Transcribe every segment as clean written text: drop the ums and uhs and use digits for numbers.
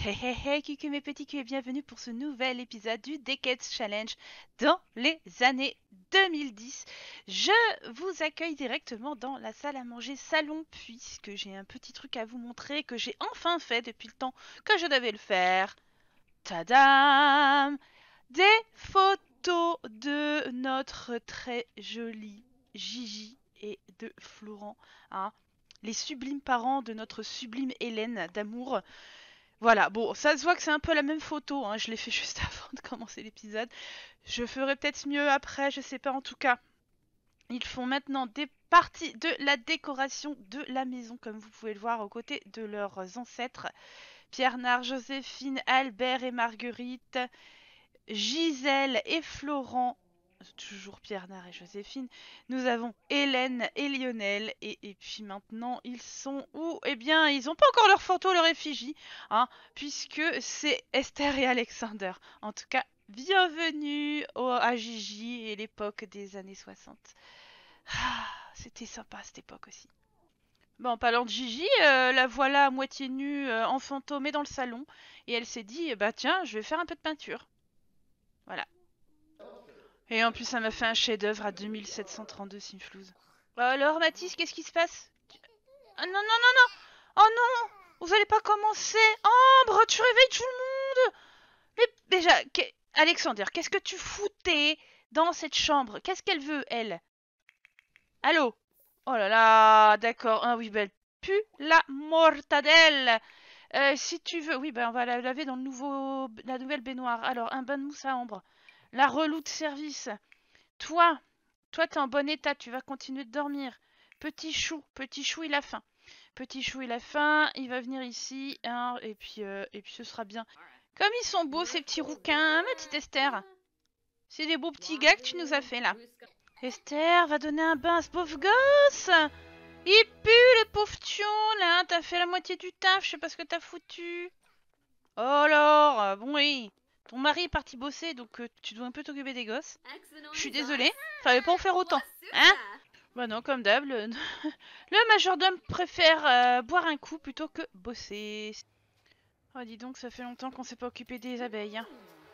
Hey hey hey, coucou mes petits culs et bienvenue pour ce nouvel épisode du Decades Challenge dans les années 2010. Je vous accueille directement dans la salle à manger salon puisque j'ai un petit truc à vous montrer que j'ai enfin fait depuis le temps que je devais le faire. Tadam! Des photos de notre très jolie Gigi et de Florent, hein, les sublimes parents de notre sublime Hélène d'amour. Voilà, bon, ça se voit que c'est un peu la même photo, hein, je l'ai fait juste avant de commencer l'épisode. Je ferai peut-être mieux après, je sais pas, en tout cas. Ils font maintenant des parties de la décoration de la maison, comme vous pouvez le voir, aux côtés de leurs ancêtres. Pierre Nard, Joséphine, Albert et Marguerite, Gisèle et Florent, toujours Pierre Nard et Joséphine. Nous avons Hélène et Lionel. Et puis maintenant, ils sont où? Eh bien, ils n'ont pas encore leur photo, leur effigie, hein, puisque c'est Esther et Alexander. En tout cas, bienvenue à Gigi et l'époque des années 60. Ah, c'était sympa cette époque aussi. Bon, en parlant de Gigi, la voilà à moitié nue, enfantomée dans le salon. Et elle s'est dit, bah tiens, je vais faire un peu de peinture. Voilà. Et en plus, ça m'a fait un chef-d'œuvre à 2732 Simflouz. Alors, Mathis, qu'est-ce qui se passe? Ah non, non, non, non! Oh non! Vous allez pas commencer! Ambre, tu réveilles tout le monde! Mais déjà, Alexander, qu'est-ce que tu foutais dans cette chambre? Qu'est-ce qu'elle veut, elle? Allô? Oh là là, d'accord. Ah oui, elle pue la mortadelle! Si tu veux, oui, ben on va la laver dans la nouvelle baignoire. Alors, un bain de mousse à ambre. La reloue de service. Toi, Toi, t'es en bon état, tu vas continuer de dormir. Petit chou, il a faim. Petit chou, il a faim, il va venir ici, hein, et puis ce sera bien. Comme ils sont beaux, ces petits rouquins, hein, ma petite Esther. C'est des beaux petits gars que tu nous as fait, là. Esther, va donner un bain à ce pauvre gosse. Il pue, le pauvre tion, là. T'as fait la moitié du taf, je sais pas ce que t'as foutu. Oh alors, bon oui. Ton mari est parti bosser, donc tu dois un peu t'occuper des gosses. Je suis désolée, fallait pas en faire autant. Hein? Bah non, comme d'hab, le majordome préfère boire un coup plutôt que bosser. Oh, dis donc, ça fait longtemps qu'on s'est pas occupé des abeilles. Hein.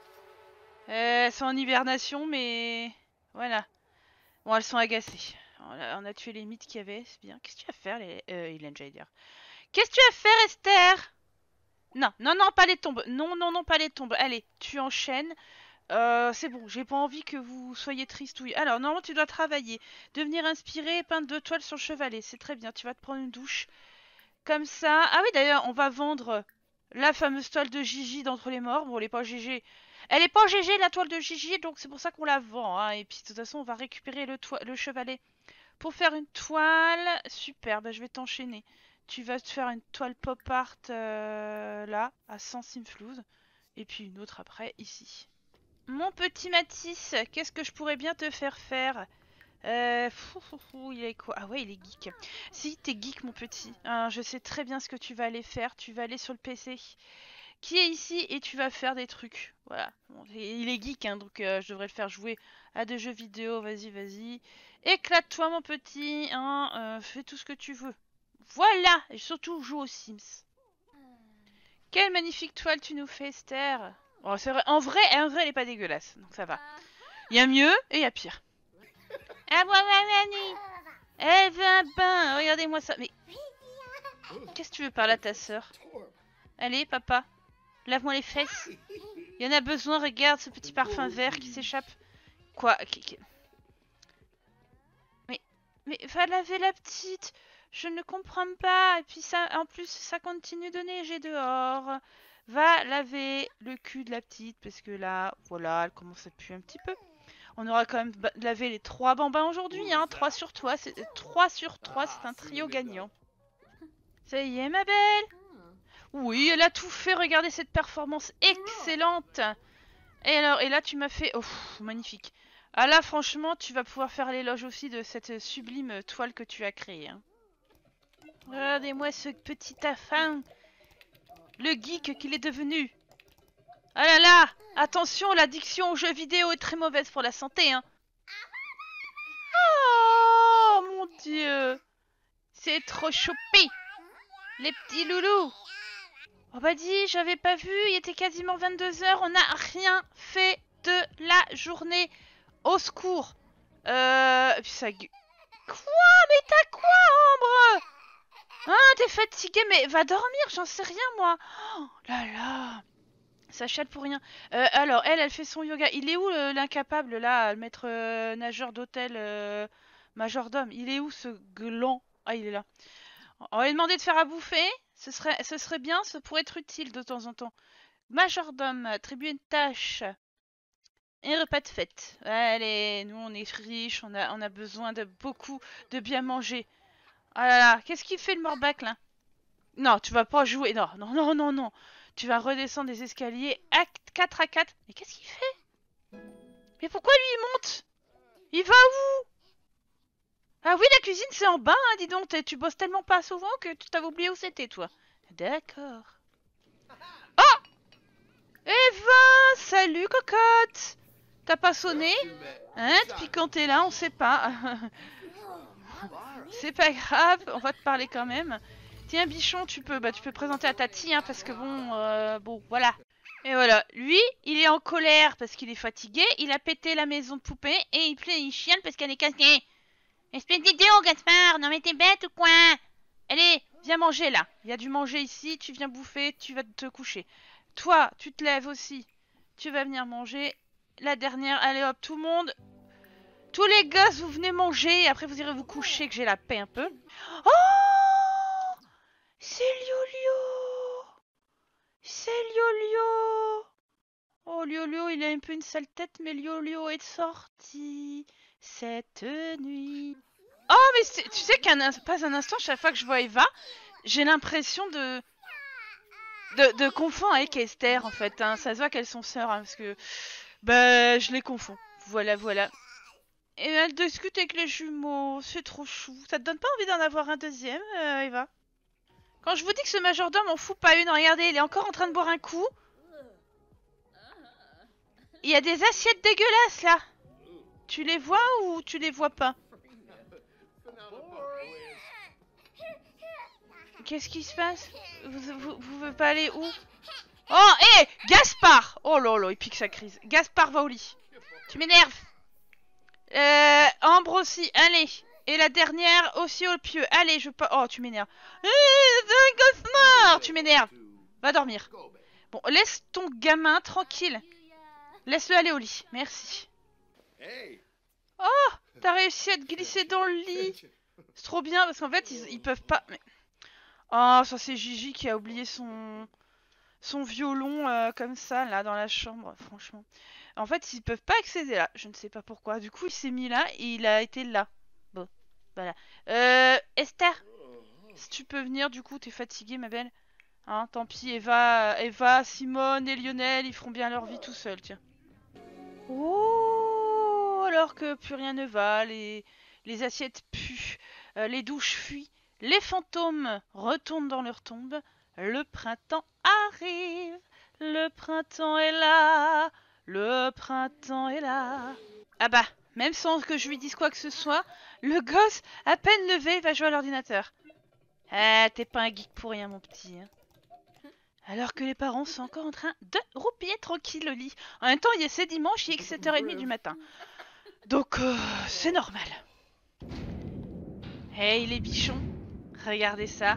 Elles sont en hibernation, mais voilà. Bon, elles sont agacées. On a tué les mythes qu'il y avait, c'est bien. Qu'est-ce que tu vas faire, Hélène, j'allais dire. Qu'est-ce que tu vas faire, Esther? Non, non, non, pas les tombes. Non, non, non, pas les tombes. Allez, tu enchaînes. C'est bon, j'ai pas envie que vous soyez tristouille. Alors, normalement, tu dois travailler. Devenir inspiré, peindre 2 toiles sur le chevalet. C'est très bien, tu vas te prendre une douche. Comme ça. Ah oui, d'ailleurs, on va vendre la fameuse toile de Gigi d'entre les morts. Bon, elle est pas GG. Elle est pas GG, la toile de Gigi, donc c'est pour ça qu'on la vend. Hein. Et puis, de toute façon, on va récupérer le chevalet pour faire une toile. Super, bah, je vais t'enchaîner. Tu vas te faire une toile pop art là, à 100 simflouz. Et puis une autre après, ici. Mon petit Matisse, qu'est-ce que je pourrais bien te faire faire? Il est quoi? Ah ouais, il est geek. Si, t'es geek, mon petit. Hein, je sais très bien ce que tu vas aller faire. Tu vas aller sur le PC qui est ici et tu vas faire des trucs. Voilà. Bon, il est geek, hein, donc je devrais le faire jouer à des jeux vidéo. Vas-y, vas-y. Éclate-toi, mon petit. Hein, fais tout ce que tu veux. Voilà! Et surtout, joue aux Sims. Quelle magnifique toile tu nous fais, Esther! Oh, c'est vrai. En vrai, elle est pas dégueulasse, donc ça va. Il y a mieux et il y a pire. Ah, elle veut un bain. Regardez-moi ça. Mais qu'est-ce que tu veux par là, ta sœur? Allez, papa, lave-moi les fesses. Il y en a besoin. Regarde ce petit parfum vert qui s'échappe. Quoi? Mais, mais va laver la petite. Je ne comprends pas. Et puis ça, en plus, ça continue de neiger dehors. Va laver le cul de la petite parce que là, voilà, elle commence à puer un petit peu. On aura quand même lavé les 3 bambins aujourd'hui, hein. 3 sur 3, c'est 3 sur 3, c'est un trio gagnant. Ça y est, ma belle. Oui, elle a tout fait. Regardez cette performance excellente. Et là, tu m'as fait... Oh, magnifique. Ah là, franchement, tu vas pouvoir faire l'éloge aussi de cette sublime toile que tu as créée. Hein. Regardez-moi ce petit affin. Le geek qu'il est devenu. Ah là là. Attention, l'addiction aux jeux vidéo est très mauvaise pour la santé. Hein. Oh, mon Dieu. C'est trop choupi. Les petits loulous. Oh bah dis, j'avais pas vu, il était quasiment 22 h, on n'a rien fait de la journée. Au secours. Puis ça... Quoi? Mais t'as quoi, Ambre? Hein, t'es fatiguée, mais va dormir, j'en sais rien, moi. Oh là là. Ça chale pour rien. Alors, elle fait son yoga. Il est où l'incapable, là, le maître nageur d'hôtel majordome? Il est où, ce gland? Ah, il est là. On va lui demander de faire à bouffer. Ce serait bien, ça pourrait être utile de temps en temps. Majordome, attribuer une tâche. Un repas de fête. Allez, nous on est riches, on a besoin de beaucoup de bien manger. Ah là là, qu'est-ce qu'il fait le Morbac là? Non, tu vas pas jouer. Non, non, non, non, non. Tu vas redescendre des escaliers à 4 à 4. Mais qu'est-ce qu'il fait? Mais pourquoi lui il monte? Il va où? Ah oui, la cuisine c'est en bas, hein, dis donc. Tu bosses tellement pas souvent que tu t'avais oublié où c'était, toi. D'accord. Oh! Eva! Salut, cocotte! T'as pas sonné? Hein? Depuis quand t'es là, on sait pas. C'est pas grave, on va te parler quand même. Tiens, Bichon, tu peux présenter à Tati, hein, parce que bon, voilà. Et voilà, lui, il est en colère parce qu'il est fatigué, il a pété la maison de poupée et il chiale parce qu'elle est cassée. Espèce d'idiot, Gaspard, non mais t'es bête ou quoi? Allez, viens manger là. Il y a du manger ici, tu viens bouffer, tu vas te coucher. Toi, tu te lèves aussi. Tu vas venir manger. La dernière, allez hop, tout le monde. Tous les gosses, vous venez manger et après vous irez vous coucher que j'ai la paix un peu. Oh! C'est Liolio! C'est Liolio! Oh, Liolio, il a un peu une sale tête, mais Liolio est sorti cette nuit. Oh, mais tu sais pas un instant, chaque fois que je vois Eva, j'ai l'impression de confondre avec Esther, en fait. Hein. Ça se voit qu'elles sont sœurs, hein, parce que bah, je les confonds. Voilà, voilà. Et elle discute avec les jumeaux, c'est trop chou. Ça te donne pas envie d'en avoir un deuxième, Eva? Quand je vous dis que ce majordome en fout pas une, regardez, il est encore en train de boire un coup. Il y a des assiettes dégueulasses là. Tu les vois ou tu les vois pas? Qu'est-ce qui se passe? Vous voulez pas aller où? Oh, hé, Gaspard! Oh là là, il pique sa crise. Gaspard va au lit. Tu m'énerves. Ambre aussi, allez. Et la dernière aussi au pieu. Allez, je pas. Oh, tu m'énerves. Gaspard! Tu m'énerves. Va dormir. Bon, laisse ton gamin tranquille. Laisse-le aller au lit. Merci. Oh, t'as réussi à te glisser dans le lit. C'est trop bien parce qu'en fait, ils peuvent pas. Mais... Oh, ça c'est Gigi qui a oublié son violon comme ça là dans la chambre, franchement. En fait, ils peuvent pas accéder là. Je ne sais pas pourquoi. Du coup, il s'est mis là et il a été là. Bon, voilà. Esther, si tu peux venir, du coup, t'es fatiguée, ma belle. Hein, tant pis, Eva, Simone et Lionel, ils feront bien leur vie tout seuls, tiens. Oh, alors que plus rien ne va, les assiettes puent, les douches fuient, les fantômes retournent dans leur tombe, le printemps arrive, le printemps est là, le printemps est là. Ah bah, même sans que je lui dise quoi que ce soit, le gosse, à peine levé, va jouer à l'ordinateur. Ah, t'es pas un geek pour rien, mon petit. Hein. Alors que les parents sont encore en train de roupiller tranquille au lit. En même temps, c'est dimanche, il est que 7h30 du matin. Donc, c'est normal. Hey, les bichons, regardez ça.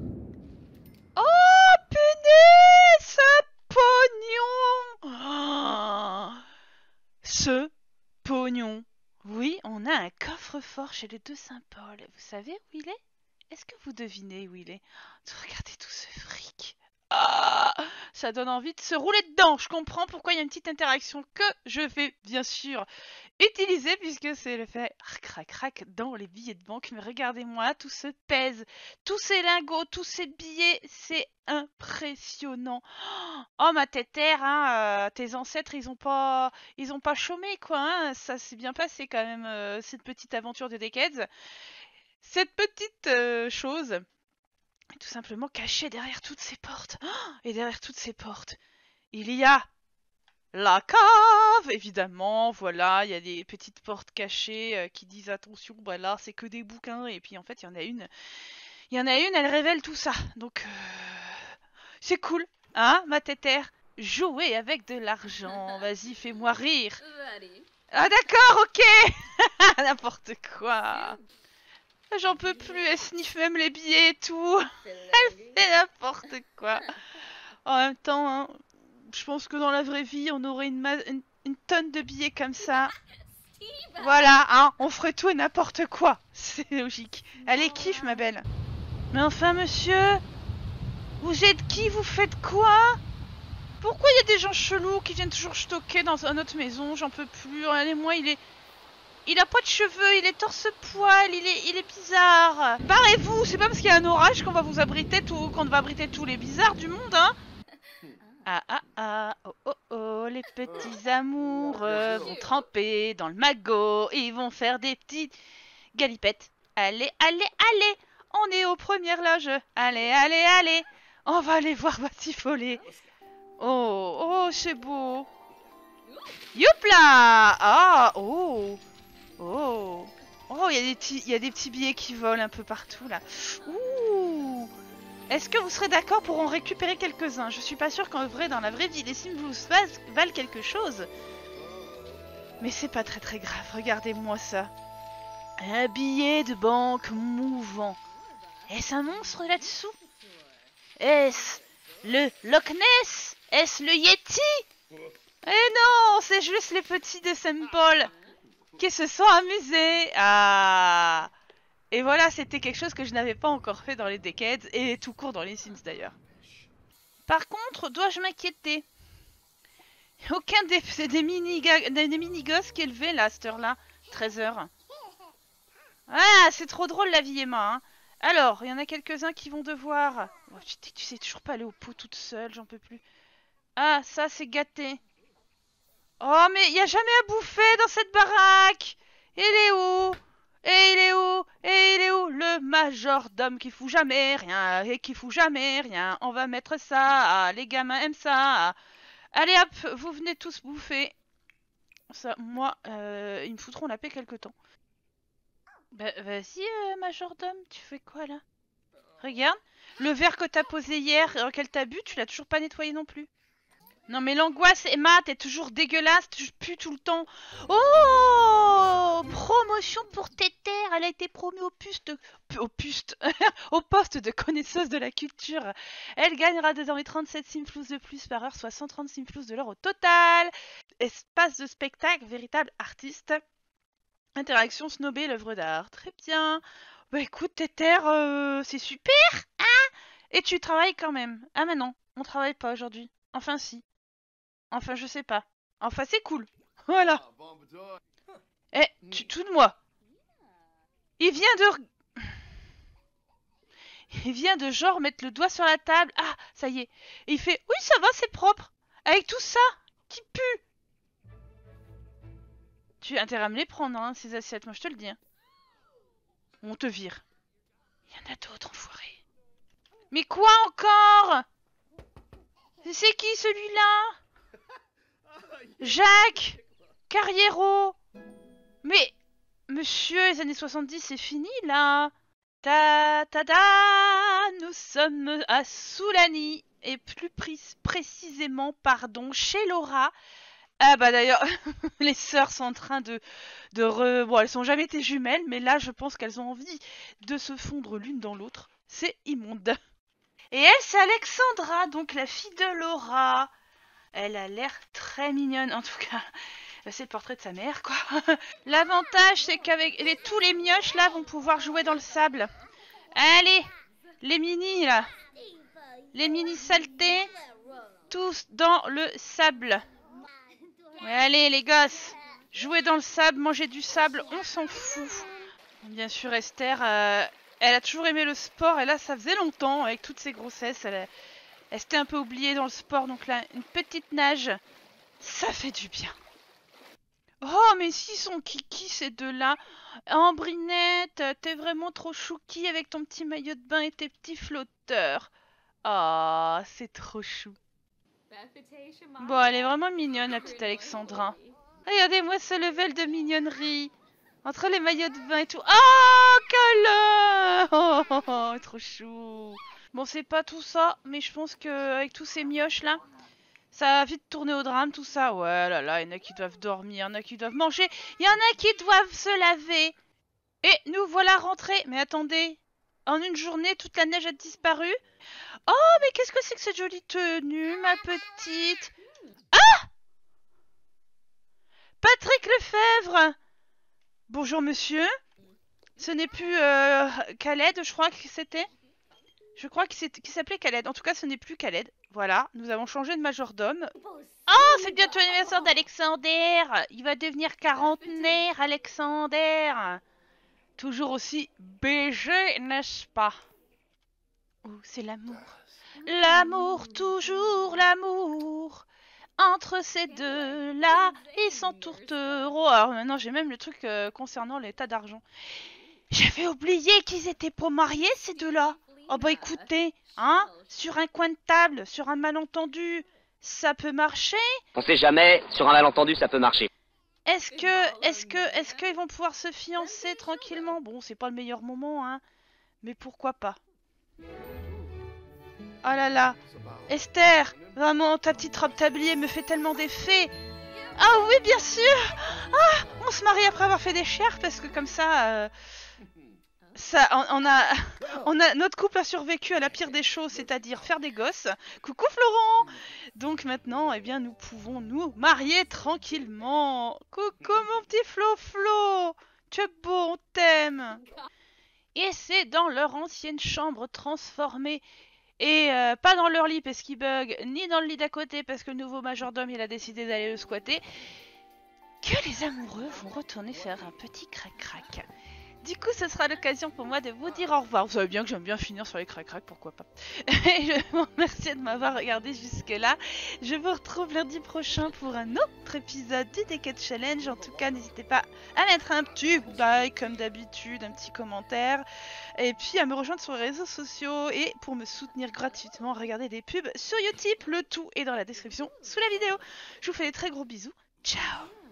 Oh, punaise, ce pognon! Oh, ce pognon. Oui, on a un coffre-fort chez les deux Saint-Paul. Vous savez où il est? Est-ce que vous devinez où il est? Regardez tout ce fric. Ah, ça donne envie de se rouler dedans. Je comprends pourquoi il y a une petite interaction que je vais bien sûr utiliser puisque c'est le fait crac crac dans les billets de banque. Mais regardez-moi, tout se pèse, tous ces lingots, tous ces billets, c'est impressionnant. Oh ma tétère, hein, tes ancêtres ils ont pas chômé quoi. Hein, ça s'est bien passé quand même cette petite aventure de Decades. Cette petite chose tout simplement caché derrière toutes ces portes. Et derrière toutes ces portes, il y a la cave, évidemment. Voilà, il y a des petites portes cachées qui disent attention, bah là c'est que des bouquins. Et puis en fait, il y en a une, elle révèle tout ça. Donc C'est cool, hein, ma tétère? Jouer avec de l'argent, vas-y, fais-moi rire. Ah d'accord, ok. N'importe quoi. J'en peux plus, elle sniffe même les billets et tout. Elle fait n'importe quoi. En même temps, hein, je pense que dans la vraie vie, on aurait une tonne de billets comme ça. Voilà, hein, on ferait tout et n'importe quoi. C'est logique. Allez, kiffe, ma belle. Mais enfin, monsieur, vous êtes qui? Vous faites quoi? Pourquoi il y a des gens chelous qui viennent toujours stocker dans notre maison? J'en peux plus. Regardez-moi, il a pas de cheveux, il est torse-poil, il est bizarre. Barrez-vous, c'est pas parce qu'il y a un orage qu'on va vous abriter qu'on va abriter tous les bizarres du monde, hein. Ah ah ah, oh oh oh, les petits amoureux vont tremper dans le magot, ils vont faire des petites galipettes. Allez, allez, allez, on est aux premières loges. Allez, allez, allez, on va aller voir Batifolé. Oh, oh, c'est beau. Youpla! Ah, oh, oh, oh, il y a des petits billets qui volent un peu partout là. Ouh! Est-ce que vous serez d'accord pour en récupérer quelques-uns? Je suis pas sûre qu'en vrai, dans la vraie vie, les Sims valent quelque chose. Mais c'est pas très grave, regardez-moi ça. Un billet de banque mouvant. Est-ce un monstre là-dessous? Est-ce le Loch Ness? Est-ce le Yeti? Eh non, c'est juste les petits de Saint Paul qui se sont amusés. Ah! Et voilà, c'était quelque chose que je n'avais pas encore fait dans les Decades et tout court dans les Sims d'ailleurs. Par contre, dois-je m'inquiéter? Aucun des mini-gosses qui est levé là, à cette heure-là. 13h. Ah, c'est trop drôle la vie, Emma. Hein. Alors, il y en a quelques-uns qui vont devoir... Oh, tu sais toujours pas aller au pot toute seule, j'en peux plus. Ah, ça c'est gâté. Oh, mais il n'y a jamais à bouffer dans cette baraque. Il est où? Et il est où? Et il est où? Le majordome qui fout jamais rien et qui fout jamais rien. On va mettre ça. Ah, les gamins aiment ça. Allez hop, vous venez tous bouffer. Ça, moi, ils me foutront la paix quelque temps. Bah, vas-y, majordome, tu fais quoi là? Regarde, le verre que t'as posé hier, auquel t'as bu, tu l'as toujours pas nettoyé non plus. Non mais l'angoisse, Emma, t'es toujours dégueulasse, tu pues tout le temps. Oh, promotion pour Tétère, elle a été promue au poste de connaisseuse de la culture. Elle gagnera désormais 37 simflous de plus par heure, soit 130 simflous de l'heure au total. Espace de spectacle, véritable artiste. Interaction snobée, l'œuvre d'art. Très bien. Bah écoute, Tétère, c'est super, hein? Et tu travailles quand même. Ah mais non, on travaille pas aujourd'hui. Enfin si. Enfin, je sais pas. Enfin, c'est cool. Voilà. Eh, tu te fous de moi. Il vient de genre mettre le doigt sur la table. Ah, ça y est. Et il fait, oui, ça va, c'est propre. Avec tout ça qui pue. Tu as intérêt à me les prendre, hein, ces assiettes, moi je te le dis. Hein. On te vire. Il y en a d'autres, enfoirés. Mais quoi encore? C'est qui celui-là? Jacques Carriero. Mais, monsieur, les années 70, c'est fini, là. Ta-ta-da. Nous sommes à Soulani, et plus précisément, pardon, chez Laura. Ah bah d'ailleurs, les sœurs sont en train Bon, elles sont jamais été jumelles, mais là, je pense qu'elles ont envie de se fondre l'une dans l'autre. C'est immonde. Et elle, c'est Alexandra, donc la fille de Laura. Elle a l'air très mignonne, en tout cas. C'est le portrait de sa mère, quoi. L'avantage, c'est qu'avec tous les mioches, là, vont pouvoir jouer dans le sable. Allez, les mini, là. Les mini saletés, tous dans le sable. Ouais, allez, les gosses, jouez dans le sable, mangez du sable, on s'en fout. Bien sûr, Esther, elle a toujours aimé le sport, et là, ça faisait longtemps, avec toutes ses grossesses, elle s'était un peu oubliée dans le sport, donc là, une petite nage, ça fait du bien. Oh, mais s'ils sont kiki ces deux-là. Ambrinette, t'es vraiment trop chouki avec ton petit maillot de bain et tes petits flotteurs. Ah, oh, c'est trop chou. Bon, elle est vraiment mignonne, la petite Alexandra. Regardez-moi ce level de mignonnerie. Entre les maillots de bain et tout. Oh, câlin! Oh, trop chou. Bon, c'est pas tout ça, mais je pense qu'avec tous ces mioches là, ça va vite tourner au drame, tout ça. Ouais, là, là, il y en a qui doivent dormir, il y en a qui doivent manger, il y en a qui doivent se laver. Et nous voilà rentrés. Mais attendez, en une journée, toute la neige a disparu. Oh, mais qu'est-ce que c'est que cette jolie tenue, ma petite? Patrick Lefebvre! Bonjour, monsieur. Ce n'est plus Khaled, je crois que c'était. Je crois qu'il s'appelait Khaled. En tout cas, ce n'est plus Khaled. Voilà, nous avons changé de majordome. Oh, c'est bientôt l'anniversaire d'Alexander. Il va devenir quarantenaire, Alexander. Toujours aussi BG, n'est-ce pas? Oh, c'est l'amour. L'amour, toujours l'amour. Entre ces deux-là, ils s'entourent heureux. Alors maintenant, j'ai même le truc concernant l'état d'argent. J'avais oublié qu'ils étaient pas mariés, ces deux-là. Oh bah écoutez, hein, sur un coin de table, sur un malentendu, ça peut marcher. On sait jamais, sur un malentendu ça peut marcher. Est-ce qu'ils vont pouvoir se fiancer tranquillement? Bon, c'est pas le meilleur moment, hein, mais pourquoi pas. Oh là là, Esther, vraiment, ta petite robe tablier me fait tellement d'effet. Ah oui, bien sûr. Ah, on se marie après avoir fait des chairs, parce que comme ça... on a notre couple a survécu à la pire des choses, c'est-à-dire faire des gosses. Coucou Florent. Donc maintenant, eh bien, nous pouvons nous marier tranquillement. Coucou mon petit Flo. Tu es beau, on t'aime. Et c'est dans leur ancienne chambre transformée. Et pas dans leur lit parce qu'il bug, ni dans le lit d'à côté parce que le nouveau majordome il a décidé d'aller le squatter, que les amoureux vont retourner faire un petit crac-crac. Du coup, ce sera l'occasion pour moi de vous dire au revoir. Vous savez bien que j'aime bien finir sur les crac-crac, pourquoi pas. Et je vous remercie de m'avoir regardé jusque-là. Je vous retrouve lundi prochain pour un autre épisode du Decade Challenge. En tout cas, n'hésitez pas à mettre un petit like comme d'habitude, un petit commentaire. Et puis à me rejoindre sur les réseaux sociaux. Et pour me soutenir gratuitement, regardez des pubs sur Utip. Le tout est dans la description sous la vidéo. Je vous fais des très gros bisous. Ciao!